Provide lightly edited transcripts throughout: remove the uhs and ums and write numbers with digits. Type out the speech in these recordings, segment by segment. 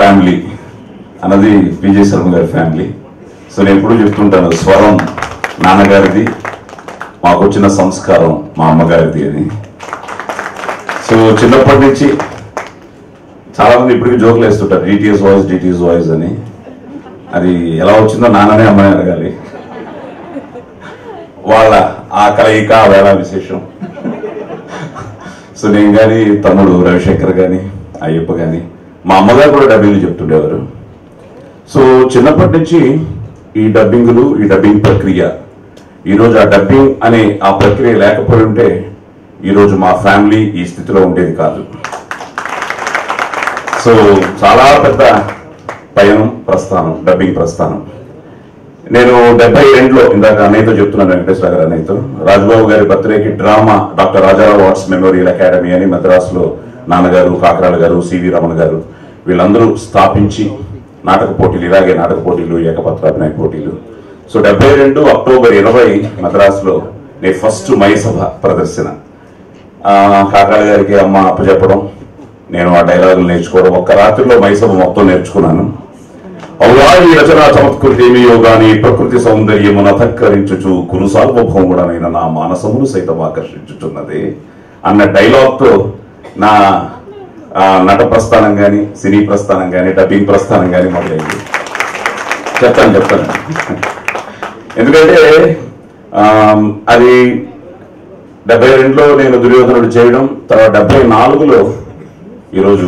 Family అన్నది విజయ్ శర్మ గారి family. So నేను ఎప్పుడు చెప్తుంటాను, స్వరం నాన్నగారిది, మాకు వచ్చిన సంస్కారం మా అమ్మగారిది అని. సో చిన్నప్పటి నుంచి చాలా మంది ఇప్పటికీ జోకులు వేస్తుంటారు, డిటిఎస్ వాయిస్ అని. అది ఎలా వచ్చిందో నాన్ననే అమ్మని అడగాలి. వాళ్ళ ఆ కలయిక వేళ విశేషం. సో నేను కానీ, తమ్ముడు రవిశంకర్ కానీ, అయ్యప్ప కానీ, మా అమ్మగారు కూడా డబ్బింగ్లు చెప్తుండేవారు. సో చిన్నప్పటి నుంచి ఈ డబ్బింగులు, ఈ డబ్బింగ్ ప్రక్రియ, ఈరోజు ఆ డబ్బింగ్ అనే ఆ ప్రక్రియ లేకపోయి ఉంటే ఈరోజు మా ఫ్యామిలీ ఈ స్థితిలో ఉండేది కాదు. సో చాలా పెద్ద పయనం, ప్రస్థానం, డబ్బింగ్ ప్రస్థానం. నేను 72లో ఇందాక అన్నయ్యతో చెప్తున్నాను, వెంకటేశ్వర గారు అన్నయ్యతో, రాజబాబు గారి బర్త్డేకి drama doctor Rajarao arts memorial academy అని మద్రాసులో నాన్నగారు, కాకరాల గారు, సివి రమణ గారు వీళ్ళందరూ స్థాపించి నాటక పోటీలు, ఇలాగే నాటక పోటీలు, ఏకపత్రాభినయ పోటీలు. సో 72 అక్టోబర్ 20 మద్రాసులో నేను ఫస్ట్ మయసభ ప్రదర్శన. కాకరాల గారికి అమ్మ అప్పచెప్పడం, నేను ఆ డైలాగులు నేర్చుకోవడం, ఒక్క రాత్రిలో మయసభ మొత్తం నేర్చుకున్నాను. అవునా ఈ రచనా చమత్కృతి ఏమియో గాని ప్రకృతి సౌందర్యమును అధక్కరించుచు కురు సార్వభౌముడనైన నా మానసమును సైతం ఆకర్షించుచున్నది అన్న డైలాగ్తో నా నట ప్రస్థానం కానీ, సినీ ప్రస్థానం కానీ, డబ్బింగ్ ప్రస్థానం కానీ మొదలైంది. చెప్తాను ఎందుకంటే అది 72లో నేను దుర్యోధనుడు చేయడం, తర్వాత 74లో ఈరోజు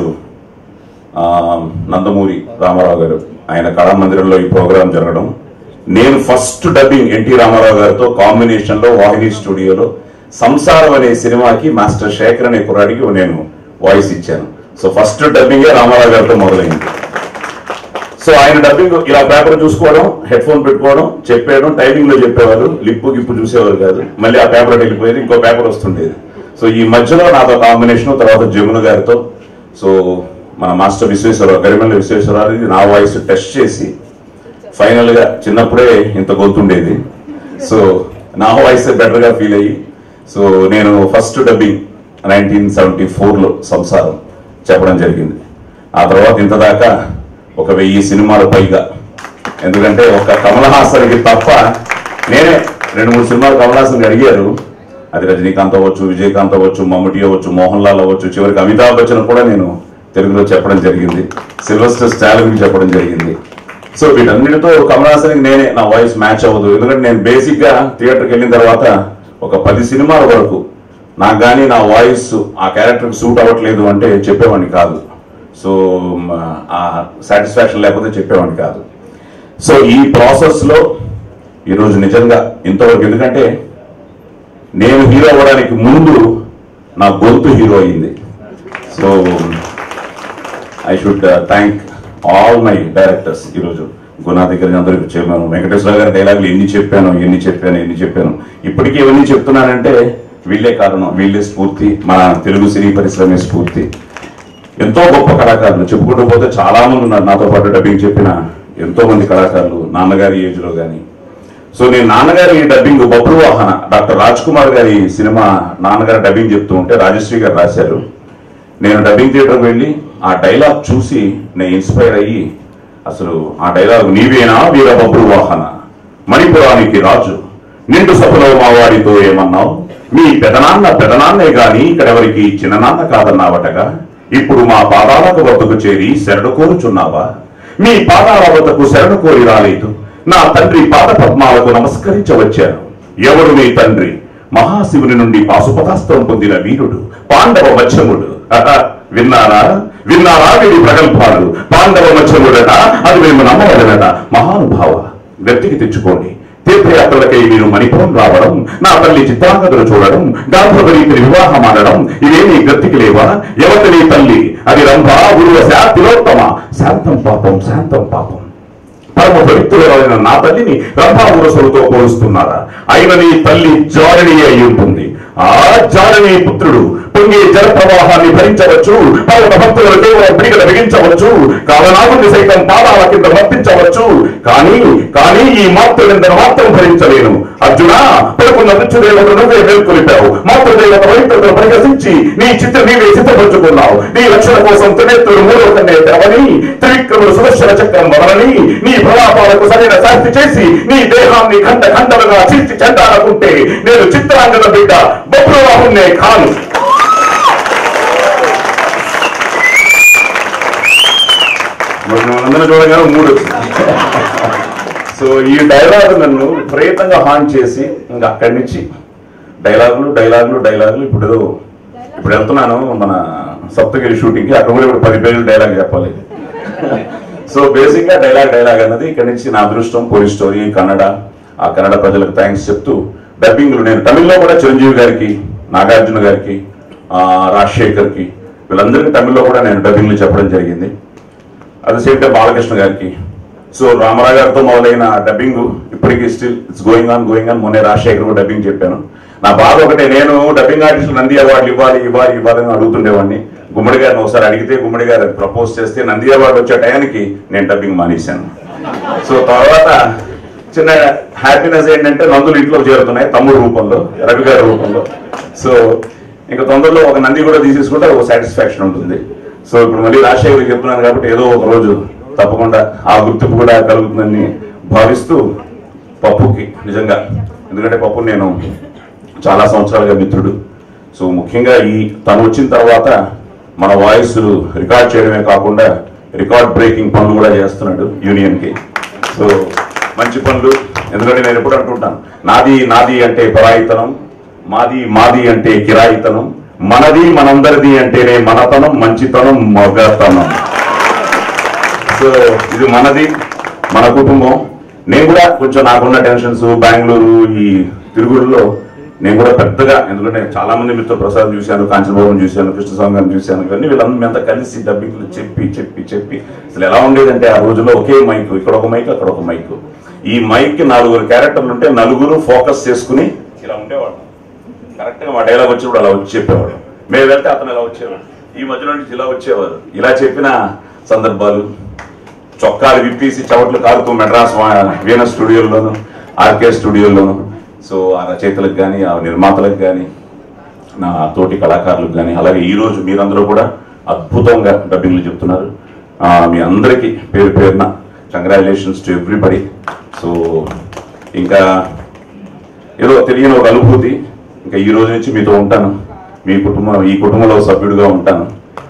నందమూరి రామారావు గారు ఆయన కళామందిరంలో ఈ ప్రోగ్రాం జరగడం, నేను ఫస్ట్ డబ్బింగ్ ఎన్టీ రామారావు గారితో కాంబినేషన్ లో వాహిని స్టూడియోలో సంసారం అనే సినిమాకి మాస్టర్ శేఖర్ అనే కుర్రాడికి నేను వాయిస్ ఇచ్చాను. సో ఫస్ట్ డబ్బింగే రామారావు గారితో మొదలైంది. సో ఆయన డబ్బింగ్ ఇలా పేపర్ చూసుకోవడం, హెడ్ ఫోన్ పెట్టుకోవడం, చెప్పేయడం, టైమింగ్ లో చెప్పేవారు, లిప్పు గిప్పు చూసేవారు కాదు. మళ్ళీ ఆ పేపర్ వెళ్ళిపోయేది, ఇంకో పేపర్ వస్తుండేది. సో ఈ మధ్యలో నాతో కాంబినేషన్, తర్వాత జమున గారితో, సో మన మాస్టర్ విశ్వేశ్వరరావు, గరిమెల్ల విశ్వేశ్వరరావు నా వాయిస్ టెస్ట్ చేసి ఫైనల్ గా చిన్నప్పుడే ఇంత గొంతుండేది, సో నా వాయిస్ బెటర్ గా ఫీల్ అయ్యి, సో నేను ఫస్ట్ డబ్బింగ్ 1974లో సంసారం చెప్పడం జరిగింది. ఆ తర్వాత ఇంతదాకా 1000 సినిమాలు పైగా, ఎందుకంటే ఒక కమల్ హాసన్కి తప్ప నేనే 2-3 సినిమాలు కమల్ హాసన్ అడిగారు. అది రజనీకాంత్ అవ్వచ్చు, విజయకాంత్ అవ్వచ్చు, మమ్ముటి అవ్వచ్చు, మోహన్ లాల్ అవ్వచ్చు, చివరికి అమితాబ్ బచ్చన్ కూడా నేను తెలుగులో చెప్పడం జరిగింది, సిల్వస్టర్ స్టాలిన్కి చెప్పడం జరిగింది. సో వీటన్నిటితో కమల్ హాసన్కి నేనే నా వాయిస్ మ్యాచ్ అవ్వదు. ఎందుకంటే నేను బేసిక్ గా థియేటర్కి వెళ్ళిన తర్వాత ఒక 10 సినిమాల వరకు నాకు కానీ నా వాయిస్ ఆ క్యారెక్టర్కి సూట్ అవ్వట్లేదు అంటే చెప్పేవాడిని కాదు. సో ఆ సాటిస్ఫాక్షన్ లేకపోతే చెప్పేవాడిని కాదు. సో ఈ ప్రాసెస్ లో ఈరోజు నిజంగా ఇంతవరకు, ఎందుకంటే నేను హీరో అవ్వడానికి ముందు నా గొంతు హీరో అయింది. So I should thank all my directors. ఈరోజు గుణా దగ్గర అందరికి చెప్పాను, వెంకటేశ్వర గారి డైలాగులు ఎన్ని చెప్పాను. ఇప్పటికీ ఇవన్నీ చెప్తున్నానంటే వీళ్ళే కారణం, వీళ్ళే స్ఫూర్తి, మన తెలుగు సినీ పరిశ్రమే స్ఫూర్తి. ఎంతో గొప్ప కళాకారులు చెప్పుకుంటూ పోతే చాలా మంది ఉన్నారు, నాతో పాటు డబ్బింగ్ చెప్పిన ఎంతో మంది కళాకారులు నాన్నగారి ఏజ్ లో కానీ. సో నేను నాన్నగారి డబ్బింగ్ బబ్లు వాహన డాక్టర్ రాజ్ కుమార్ గారి సినిమా నాన్నగారు డబ్బింగ్ చెప్తూ ఉంటే రాజశ్రీ గారు రాశారు. నేను డబ్బింగ్ థియేటర్కి వెళ్ళి ఆ డైలాగ్ చూసి నేను ఇన్స్పైర్ అయ్యి, అసలు ఆ డైలాగ్ నీవేనా వీర బబ్లు వాహన, మణిపురానికి రాజు, నిండు సభలో మా వాడితో ఏమన్నావు, మీ పెదనాన్నే గాని ఇక్కడెవరికి చిన్ననాన్న కాదన్నావటగా, ఇప్పుడు మా పాదాలకు వద్దకు చేరి శరణు కోరుచున్నావా, మీ పాదాల వద్దకు శరణు కోరి రాలేదు, నా తండ్రి పాద పద్మాలకు నమస్కరించవచ్చాను. ఎవరు మీ తండ్రి? మహాశివుని నుండి పాశుపతాస్త్రం పొందిన వీరుడు పాండవ మత్స్యముడు. విన్నారా వీడి ప్రగల్భాలు, పాండవ మత్స్యముడట, అది మేము నమ్మవలనట. మహానుభావ గట్టికి తెచ్చుకోండి, తీర్థయాత్రలకై మీరు మణిపురం రావడం, నా తల్లి చిత్రాంగదలు చూడడం, గాంధర్వరీతిని వివాహం ఆడడం, ఇవేమీ గట్టికి లేవా? ఎవరి నీ తల్లి? అది రంభ, ఉర్వశ, తిలోత్తమ. శాంతం పాపం. పరమ పవిత్రులైన నా తల్లిని రంభా ఉరసులతో పోలుస్తున్నారా? అయిన నీ తల్లి జారిణి అయి ఉంటుంది. ఆ జాలని పుత్రుడు పొంగే జల ప్రవాహాన్ని భరించవచ్చు, పర్వత భక్తుల కేవలం పిడికలు బిగించవచ్చు, కాలనాగుని సైతం పాదాల కింద మర్పించవచ్చు, కానీ ఈ మాతృనిందను మాత్రం భరించలేను. అర్జున, పడుకున్న మృత్యుదేవతను నువ్వే మేల్కొలిపావు. మాతృదేవత పవిత్రతను పరిహసించి నీ చిత్రం నీవే సిద్ధపరుచుకున్నావు. నీ రక్షణ కోసం త్రినేత్రుడు మూడవ కన్నే తెరవని, త్రివిక్రముడు సుదర్శన చక్రం వదలని, నీ ప్రలాపాలకు సరైన శాస్తి చేసి నీ దేహాన్ని ఖండ ఖండలుగా చీల్చి చెండాలకుంటే నేను చిత్రాంగద బిడ్డ బబ్రువాహున్నే కాను. అందరూ చూడగానే మూడు. సో ఈ డైలాగ్ నన్ను విపరీతంగా హాన్ చేసి ఇంకా అక్కడి నుంచి డైలాగులు ఇప్పుడు వెళ్తున్నాను మన సప్తగిరి షూటింగ్కి. అక్కడ కూడా ఇప్పుడు 10 పేజీలు డైలాగ్ చెప్పాలి. సో బేసిక్ గా డైలాగ్ అన్నది ఇక్కడి నుంచి నా అదృష్టం. పోలీస్ స్టోరీ కన్నడ, ఆ కన్నడ ప్రజలకు థ్యాంక్స్ చెప్తూ డబ్బింగ్లు నేను తమిళ్లో కూడా చిరంజీవి గారికి, నాగార్జున గారికి, రాజశేఖర్కి, వీళ్ళందరికీ తమిళ్లో కూడా నేను డబ్బింగ్లు చెప్పడం జరిగింది. At the same time Balakrishna గారికి. సో రామారావు గారితో మొదలైన డబ్బింగ్ ఇప్పటికీ స్టిల్ ఇట్స్ గోయింగ్ ఆన్. మొన్నే రాజశేఖర్ కూడా డబ్బింగ్ చెప్పాను. నా బాధ ఒకటే, నేను డబ్బింగ్ ఆర్టిస్టులు నంది అవార్డులు ఇవ్వాలని అడుగుతుండేవాడిని. గుమ్మడి గారిని ఒకసారి అడిగితే గుమ్మడి గారు ప్రపోజ్ చేస్తే నంది అవార్డు వచ్చే టయానికి నేను డబ్బింగ్ మానేశాను. సో తర్వాత చిన్న హ్యాపీనెస్ ఏంటంటే నందులు ఇంట్లో చేరుతున్నాయి తమ్ముడు రూపంలో, రవి గారి రూపంలో. సో ఇంకా తొందరలో ఒక నంది కూడా తీసేసుకుంటే ఒక సాటిస్ఫాక్షన్ ఉంటుంది. సో ఇప్పుడు మళ్ళీ రాజశేఖర్ చెప్తున్నాను కాబట్టి ఏదో ఒక రోజు తప్పకుండా ఆ గుర్తింపు కూడా కలుగుతుందని భావిస్తూ పప్పుకి నిజంగా, ఎందుకంటే పప్పు నేను చాలా సంవత్సరాలుగా మిత్రుడు. సో ముఖ్యంగా తను వచ్చిన తర్వాత మన వాయిస్ రికార్డ్ చేయడమే కాకుండా రికార్డ్ బ్రేకింగ్ పనులు కూడా చేస్తున్నాడు యూనియన్కి. సో మంచి పనులు. ఎందుకంటే నేను ఎప్పుడు అంటుంటాను, నాది అంటే పరాయితనం, మాది అంటే కిరాయితనం, మనది మనందరిది అంటేనే మనతనం, మంచితనం, మగతనం. సో ఇది మనది, మన కుటుంబం. నేను కూడా కొంచెం నాకున్న టెన్షన్స్, బెంగళూరు ఈ తిరుగుడులో నేను కూడా పెద్దగా, ఎందుకంటే చాలా మంది మిత్రులు ప్రసాద్ చూశాను, కాంచనబాబుని చూశాను, కృష్ణస్వామి గారిని చూశాను, ఇవన్నీ వీళ్ళందరూ అంతా కలిసి డబ్బింగ్లు చెప్పి అసలు ఎలా ఉండేదంటే ఆ రోజుల్లో ఒకే మైక్, ఇక్కడ ఒక మైక్ అక్కడ ఒక మైక్. ఈ మైక్ 4 క్యారెక్టర్లు ఉంటే 4 ఫోకస్ చేసుకుని ఇలా ఉండేవాడు. కరెక్ట్ గా మా డైలాగ్ వచ్చినప్పుడు అలా వచ్చి చెప్పేవాడు. మేము వెళ్తే అతను ఇలా వచ్చేవాడు, ఈ మధ్యలో నుంచి ఇలా వచ్చేవారు. ఇలా చెప్పిన సందర్భాలు, చొక్కాలు విప్పేసి చవట్లు కారుతూ మెడ్రాస్ వీనస్ స్టూడియోలోను, ఆర్కే స్టూడియోలోను. సో ఆ రచయితలకు కానీ, ఆ నిర్మాతలకు కానీ, నా తోటి కళాకారులకు కానీ, అలాగే ఈరోజు మీరందరూ కూడా అద్భుతంగా డబ్బింగ్లు చెప్తున్నారు. మీ అందరికీ పేరున కంగ్రాచులేషన్స్ టు ఎవ్రీబడి. సో ఇంకా ఏదో తెలియని ఒక అనుభూతి. ఇంకా ఈ రోజు నుంచి మీతో ఉంటాను, ఈ కుటుంబంలో సభ్యుడిగా ఉంటాను.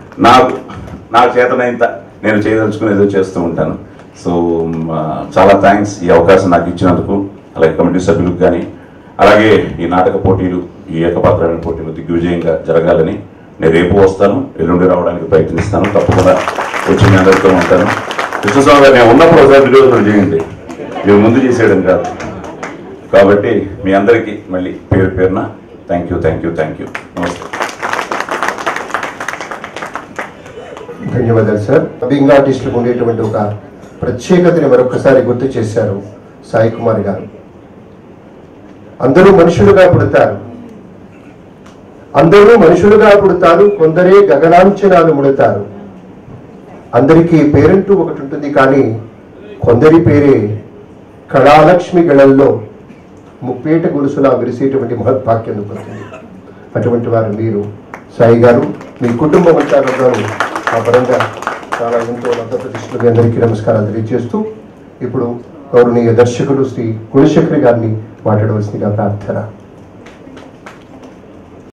నాకు చేతనైంత నేను చేయదలుచుకునేదో చేస్తూ ఉంటాను. సో చాలా థ్యాంక్స్ ఈ అవకాశం నాకు ఇచ్చినందుకు. అలాగే కమిటీ సభ్యులకు కానీ, అలాగే ఈ నాటక పోటీలు, ఈ ఏకపాత్రమైన పోటీలు దిగ్విజయంగా జరగాలని నేను రేపు వస్తాను, ఎల్లుండి రావడానికి ప్రయత్నిస్తాను. తప్పకుండా వచ్చి మీ అందరితో ఉంటాను. కృష్ణస్వామి గారు నేను ఉన్నప్పుడు ఒకసారి విడుదల చేయండి, మీరు ముందు చేసేయడం కాదు. కాబట్టి మీ అందరికీ మళ్ళీ పేరున థ్యాంక్ యూ. నమస్తే. ధన్యవాదాలు సార్. డబ్బింగ్ ఆర్టిస్టులకు ఉండేటువంటి ఒక ప్రత్యేకతని మరొకసారి గుర్తు చేశారు సాయి కుమార్ గారు. అందరూ మనుషులుగా పుడతారు, కొందరే గగనాంచనాలు ముడతారు. అందరికీ పేరంటూ ఒకటి ఉంటుంది, కానీ కొందరి పేరే కళాలక్ష్మి గళల్లో ముప్పేట గొలుసులా విరిసేటువంటి మహద్భాగ్యం పొందుతుంది. అటువంటి వారు మీరు సాయి గారు, మీ కుటుంబం అంతా ఆ పరంగా చాలా ఎంతో ప్రతిష్టలు. మీ అందరికీ నమస్కారాలు తెలియజేస్తూ ఇప్పుడు గౌరవనీయ దర్శకుడు శ్రీ గుణశేఖర్ గారిని మాట్లాడవలసిందిగా ప్రార్థన.